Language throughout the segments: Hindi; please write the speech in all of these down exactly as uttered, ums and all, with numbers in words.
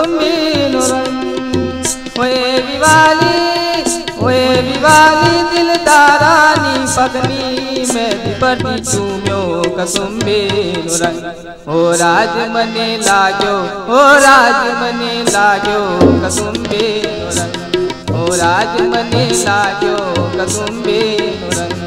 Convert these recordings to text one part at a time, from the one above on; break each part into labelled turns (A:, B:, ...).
A: कसुम्बी नुरंग ओए विवाली ओए विवाली दिलदारानी पगनी में दिपटी चूम्यो कसुम्बी नुरंग ओ राज मने लाग्यो ओ राज मने लाग्यो कसुम्बी नुरंग ओ राज मने लाग्यो कसुम्बी नुरंग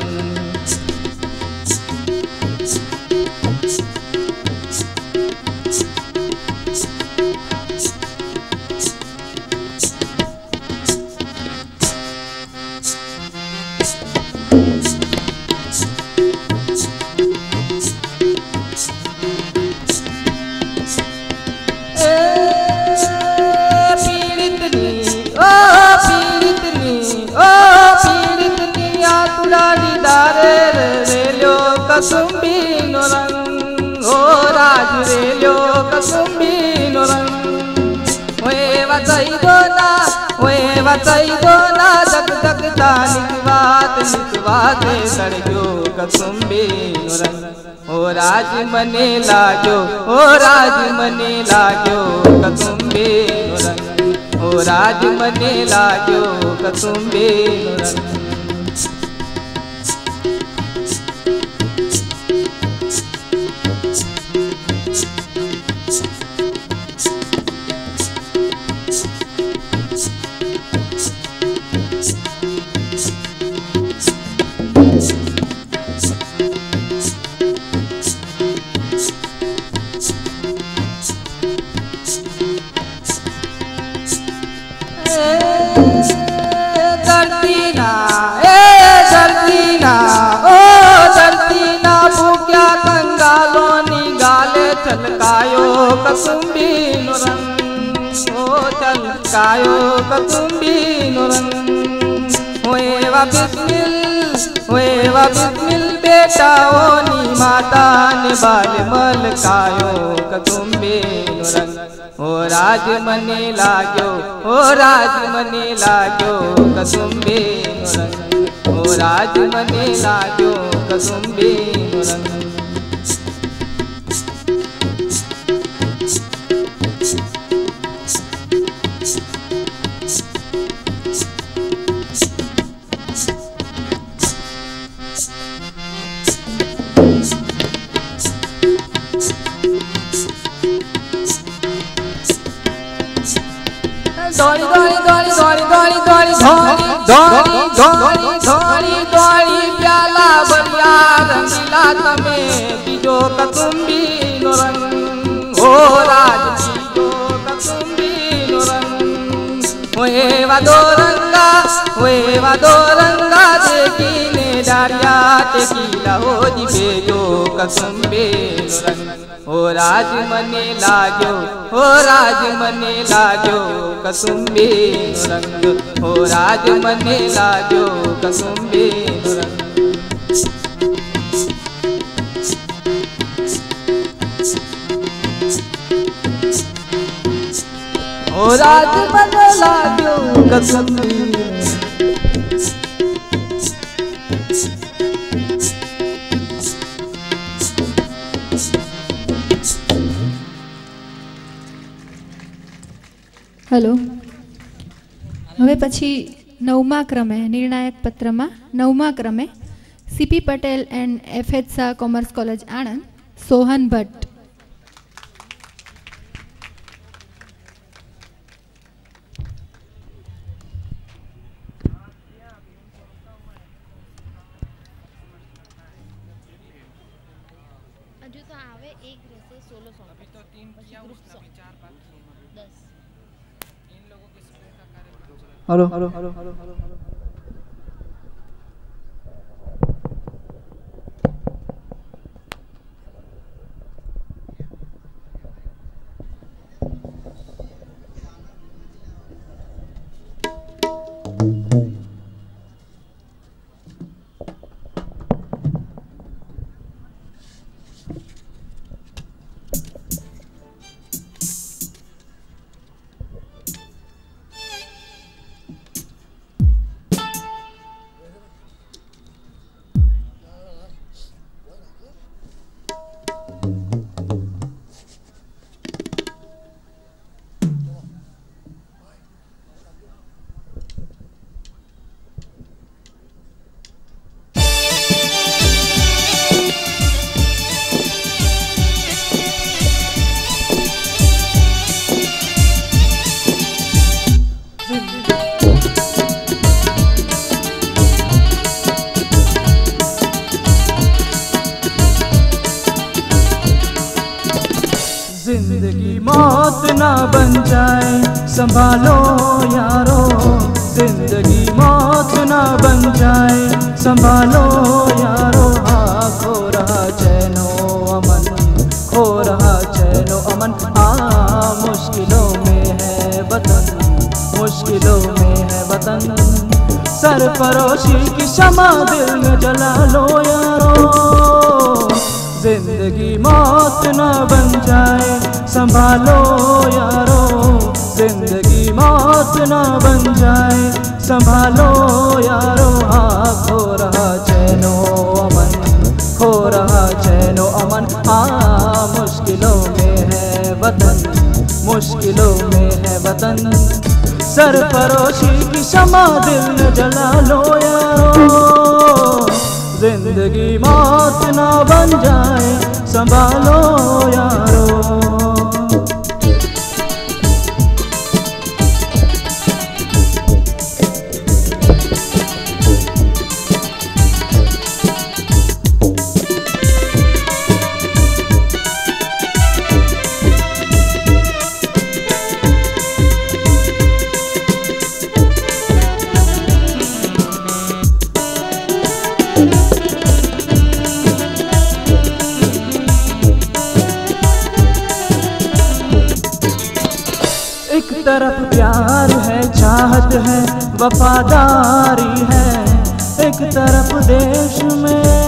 A: कसुम्बी नुरंग ओ राज रेल्यो कसुम्बी नुरंग ओए वचई दोना ओए वचई दोना जग जग तानिक बात निकवात सड़ग्यो कसुम्बी नुरंग ओ राज मने लाग्यो ओ राज मने लाग्यो कसुम्बी नुरंग ओ राज मने लाग्यो कसुम्बी नुरंग चलकायो कसुम्बी नुरंग ओ चलकायो कसुम्बी नुरंग होए वा बिस्मिल होए वा बिस्मिल बेटा ओ नी माता ने बाल मलकायो कसुम्बी नुरंग ओ राज मने लाग्यो ओ राज मने लाग्यो कसुम्बी नुरंग ओ राज मने लाग्यो कसुम्बी नुरंग दौड़ी दौड़ी दौड़ी दौड़ी दौड़ी दौड़ी दौड़ी दौड़ी दौड़ी दौड़ी प्याला बलिया रंगीला तमे बीजो कसुम्बी नुरंग ओ राज बीजो कसुम्बी नुरंग ओए वा दो रंगा ओए वा दो रंगा देखी ने डारिया टेकीला हो दी बेजो कसुम्बी नुरंग ओ राज मने लाग्यो ओ राज मने लाग्यो कसुम्बी नुरंग ओ राज मने लाग्यो कसुम्बी नुरंग ओ राज मने लाग्यो कसुम्बी
B: हेलो હવે પછી નવમા ક્રમે નિર્ણાયક પત્રમાં નવમા ક્રમે CP Patel and FH Shah commerce college Anand Sohan Bhatt.
C: હજુ તો આવે એક રહેશે સોલો સોંગ અભી તો तीन किया उसका भी चार बाकी है दस इन लोगों के स्कूल का कार्यक्रम
A: hello hello hello hello hello
D: बन जाए संभालो यारो, जिंदगी मौत ना बन जाए संभालो यारो। हाँ खो रहा चैनो अमन, खो रहा चैनो अमन, हाँ मुश्किलों में है वतन, मुश्किलों में है वतन। सरफरोशी की शमा दिल में जला लो यारो, जिंदगी मौत ना बन जाए संभालो यारो, जिंदगी मौत ना बन जाए संभालो यारो। हाँ खो रहा चैनो अमन, खो रहा चैनो अमन, हाँ मुश्किलों में है वतन, मुश्किलों में है वतन। सरफरोशी की शमा दिल में जला लो यारो, जिंदगी मौत ना बन जाए संभालो यारो। एक तरफ प्यार है, चाहत है, वफादारी है, एक तरफ देश में,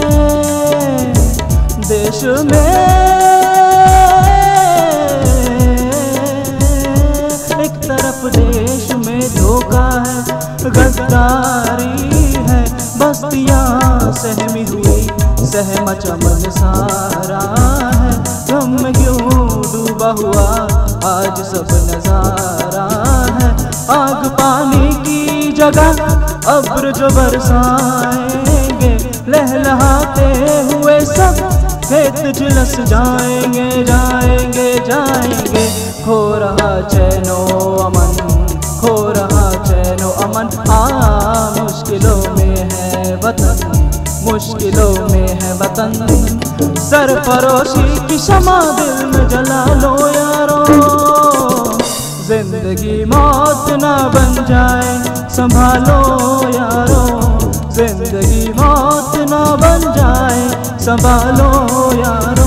D: देश में एक तरफ देश में धोखा है, गद्दारी है, बस्तियां सहमी हुई, सहमा चमन सारा है, गम में क्यों डूबा हुआ आज सब नजारा है। आग पानी की जगह अब्र जो बरसाएंगे, लहलहाते हुए सब खेत झुलस जाएंगे, जाएंगे जाएंगे। खो रहा चैनो अमन, खो रहा चैनो अमन, हाँ मुश्किलों में है वतन, मुश्किलों में है वतन। सरफरोशी की शमा दिल में जला लो यारो, जिंदगी मौत ना बन जाए संभालो यारो, जिंदगी मौत ना बन जाए संभालो यारो।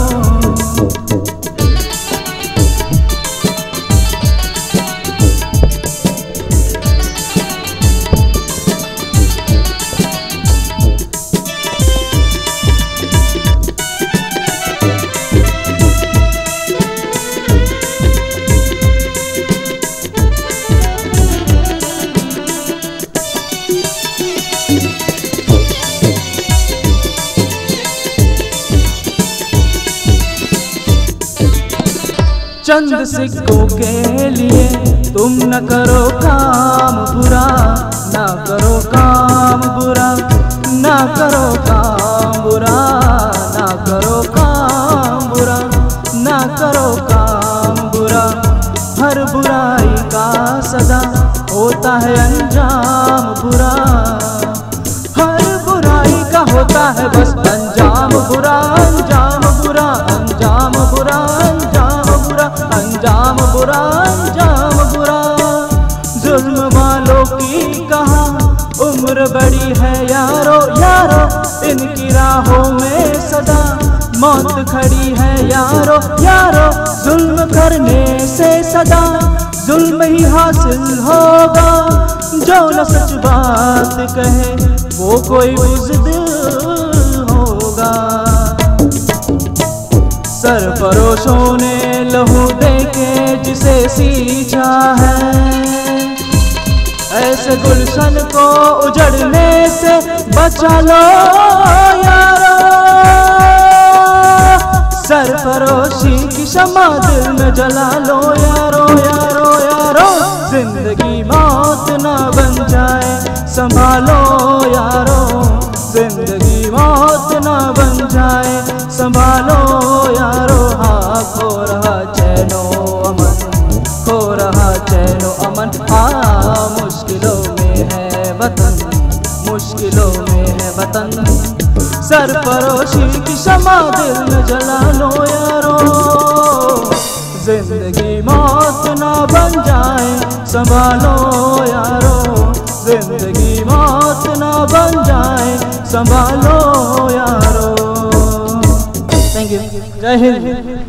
D: चंद सिक्कों के लिए तुम न करो काम बुरा, ना करो काम बुरा, ना करो काम बुरा, ना करो काम बुरा, ना करो काम बुरा। हर बुराई का सदा होता है अंजाम बुरा, हर बुराई का होता है बस अंजाम बुरा, अंजाम बुरा, अंजाम बुरा, अंजाम बुरा, अंजाम बुरा, अंजाम बुरा। जुल्म वालों की कहाँ उम्र बड़ी है यारो, यारो इनकी राहों में सदा मौत खड़ी है यारो, यारो जुल्म करने से सदा जुल्म ही हासिल होगा, जो न सच बात कहे वो कोई बुज़दिल होगा। सरफरोशों ने लहू देके जिसे सींचा है, ऐसे गुलशन को उजड़ने से बचा लो यारो। सरफरोशी की शमा दिल में जला लो यारो, यारो यारो। जिंदगी मौत ना बन जाए संभालो यारो, जिंदगी मौत ना बन जाए संभालो यारो। हाँ खो रहा चैनो अमन, खो रहा चैनो अमन, हाँ मुश्किलों में है वतन, मुश्किलों में है वतन। सरफरोशी की शमा दिल में जला लो यारो, जिंदगी मौत ना बन जाए संभालो यारो, जिंदगी मौत ना बन जाए संभालो यारो। थैंक यू, जय हिंद।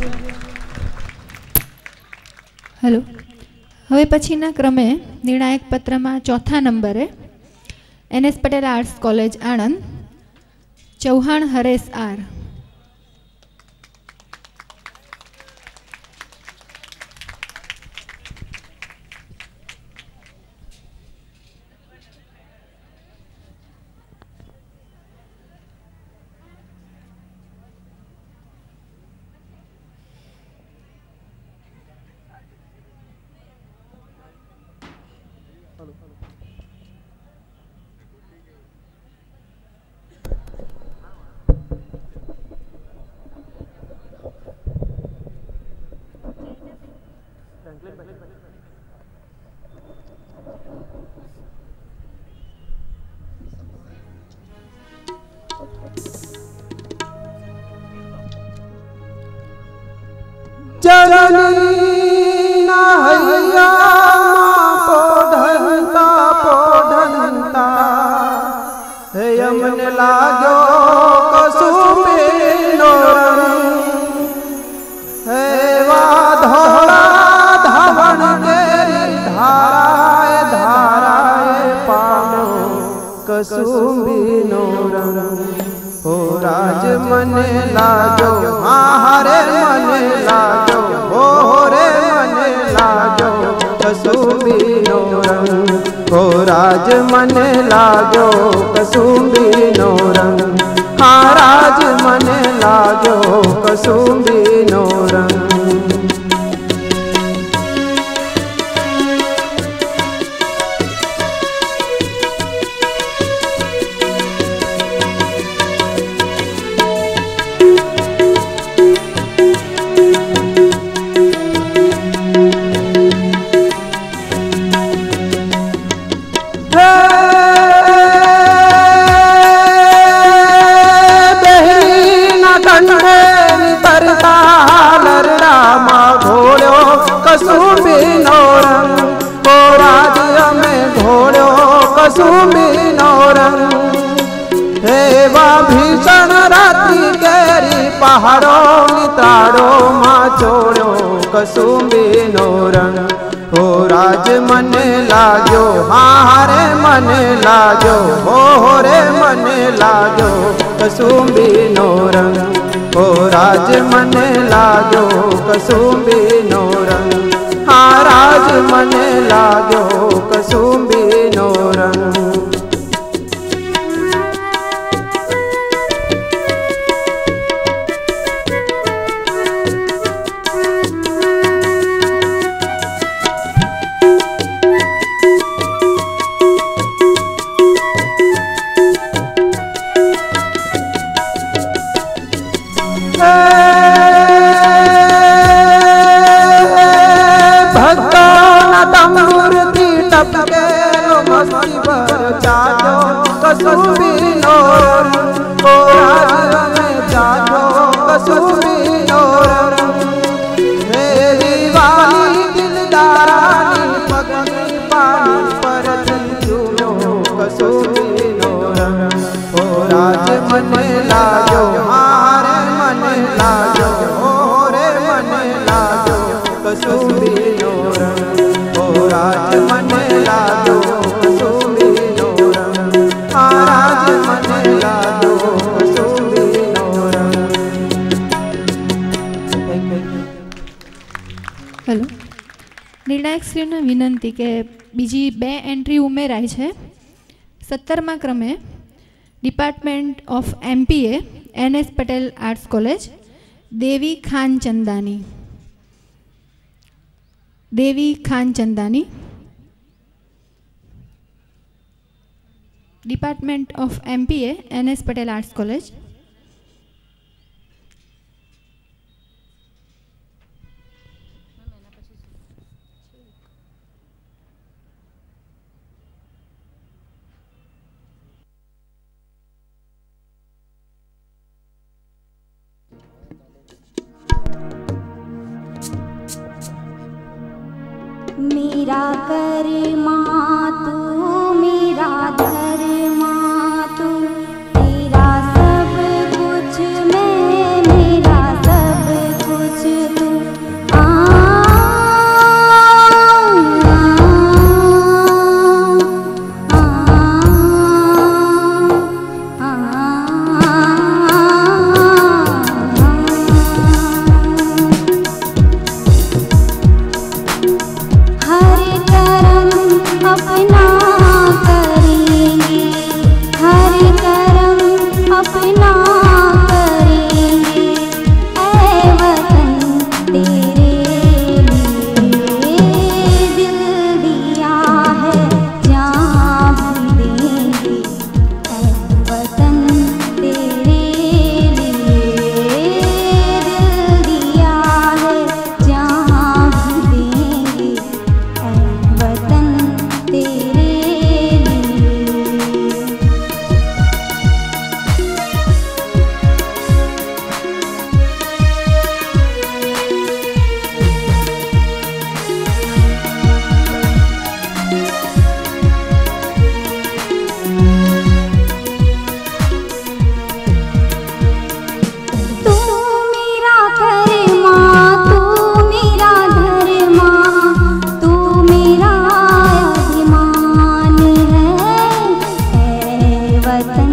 B: हेलो, હવે પછીના ક્રમે નિર્ણાયક પત્રમાં ચોથા નંબરે NS Patel arts college Anand, Chauhan Haresh R.
A: जननी नहैया पोढ़ंता पोढ़ंता हे यमन लागो कसुमे नोरन हे वा धोड़ा धावन केरी धाराए धाराए पानो कसुमी नोरन हो राज मन लाजो हारे मन लाजो हो रे मन लाजो कसुमी नोरंग हो राज मन लाजो कसुमी नोरंग हाँ राज मन लाजो कसुमी नोरंग। कसुमी नोरंग हो राज्य में घोड़ो कसुमी नोरंग हे वा भीषण रात्रि केरी पहाड़ों नित्राड़ो माँ छोड़ो कसुमी नोरंग हो राज मन लाजो हारे मन लाजो हो रे मन लाजो कसुमी नोरंग हो राज मन लाजो कसुमी नोरंग हाँ राज मन लागो कसुमी नोरंग। कसुमी नोरंग हो राज्य में जाजो कसुमी नोरंग मेरी वाली दिलदारानी पगनी पानी पर झूलो कसुमी नोरंग हो राज मन लाजो हारे मन लाजो हो रे मन लाजो कसुमी नोरंग हो राज मन लाजो कसुमी नोरंग राज मन लाजो कसुमी नोरंग।
B: હેલો, નિર્ણાયકશ્રીને વિનંતી કે બીજી બે એન્ટ્રી ઉમેરાય છે. સત્તરમા ક્રમે department of MPA NS Patel arts college, Devi Khan Chandani. Devi Khan Chandani, department of MPA NS Patel arts college.
E: मेरा कर्मा तू मेरा धर्मा तू तेरा सब कुछ मैं मेरा सब कुछ तू आ, आ, आ, आ, हर करम अपना करेंगे हर करम अपना करेंगे ऐ वतन तेरे लिए दिल दिया है जान भी देंगे ऐ वतन तेरे लिए दिल दिया है जान भी देंगे ऐ वतन तेरे लिए। तू मेरा कर्मा तू मेरा धर्मा तू मेरा अभिमान है ऐ वतन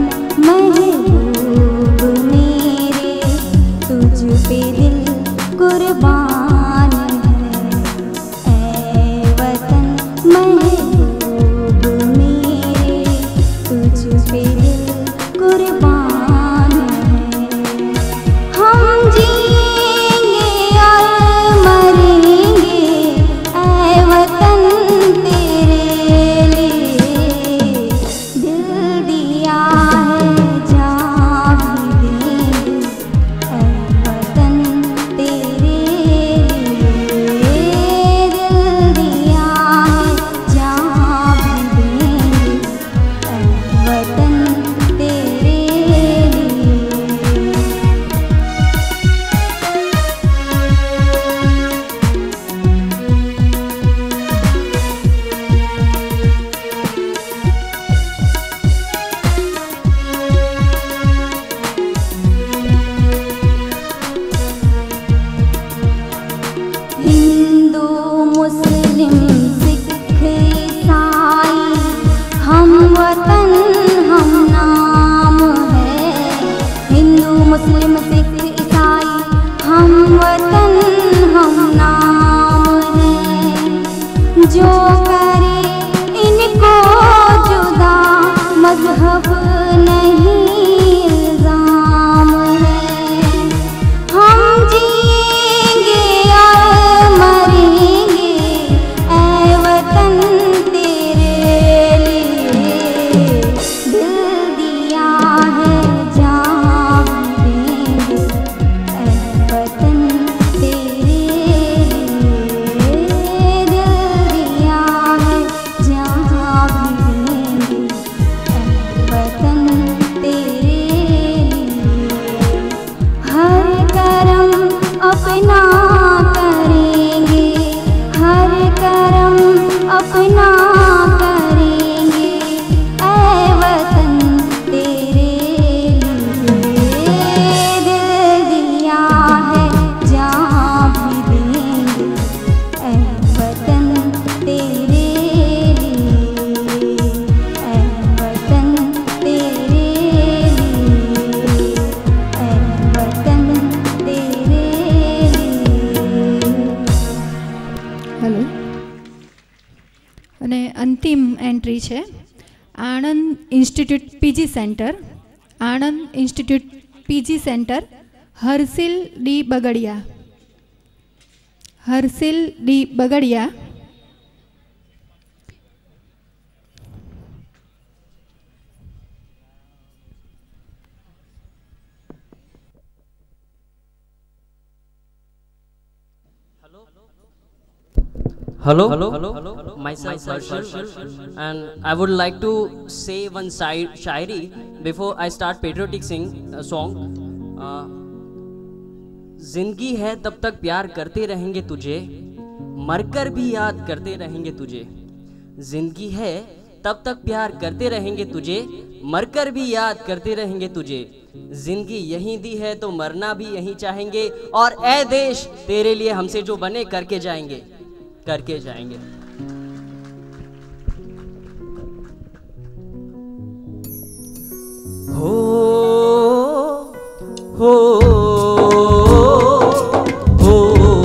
E: महबूब मेरे तुझ पे दिल कुर्बान है ऐ वतन महबूब मेरे तुझ पे दिल कुर्बान है हम जिएंगे और मरेंगे ऐ वतन तेरे लिए दिल दिया है जान भी देंगे ऐ वतन तेरे लिए दिल दिया है जान भी देंगे ऐ वतन तेरे लिए। हिंदू मुस्लिम सिख ईसाई हम वतन हम नाम है हिंदू मुस्लिम सिख ईसाई हम वतन हम नाम है जो करे इनको जुदा मजहब नहीं इल्जाम है हम जिएंगे और मरेंगे ऐ वतन तेरे लिए दिल दिया है जान भी देंगे ऐ वतन तेरे लिए दिल दिया है जान भी देंगे ऐ वतन तेरे लिए हर करम अपना करेंगे हर करम अपना करेंगे ऐ वतन तेरे लिए दिल दिया है जान भी देंगे ऐ वतन तेरे लिए ऐ वतन तेरे लिए ऐ वतन तेरे लिए।
B: હેલો અને અંતિમ એન્ટ્રી છે Anand institute PG centre Anand institute PG centre Harshil D Bagadia Harshil D Bagadia
F: Hello, hello, myself Harshal, and I would like to say one side shairi before I start patriotic sing uh, song. Uh, जिंदगी है तब तक प्यार करते रहेंगे तुझे, मरकर भी याद करते रहेंगे तुझे। जिंदगी है तब तक प्यार करते रहेंगे तुझे, मरकर भी याद करते रहेंगे तुझे। जिंदगी यहीं दी है तो मरना भी यहीं चाहेंगे, और ऐ देश तेरे लिए हमसे जो बने करके जाएंगे, करके जाएंगे। हो हो हो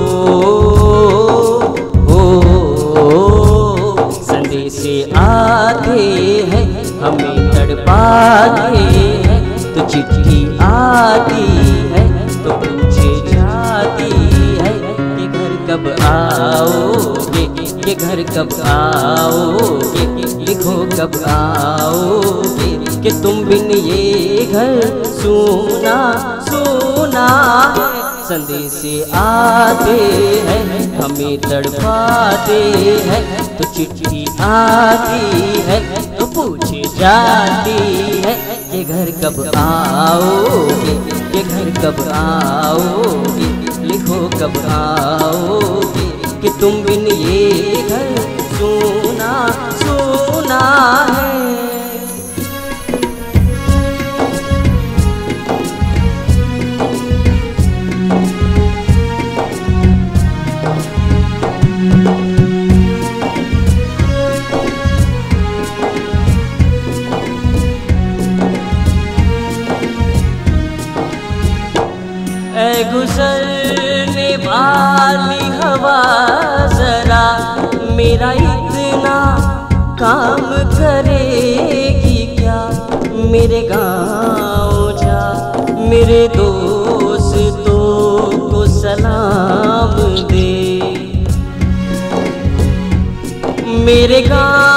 F: हो संदेश आते हैं हमें तड़पाते हैं, तो चिट्ठी आती है तो पूछे जाती है कि घर कब आओगे, कि घर कब आओगे, लिखो कब आओगे, कि तुम बिन ये घर सुना सुना है। संदेश आते हैं हमें तड़पाते हैं, तो चिट्ठी आती है तो पूछी जाती है कि घर कब आओगे, कि घर कब आओगे, लिखो कब आओगे, कि तुम बिन ये घर सुना सुना है। ऐ गुजरने वाली हवा जरा मेरा इतना काम करेगी क्या, मेरे गाँव जा मेरे दोस्तों को सलाम दे, मेरे गाँव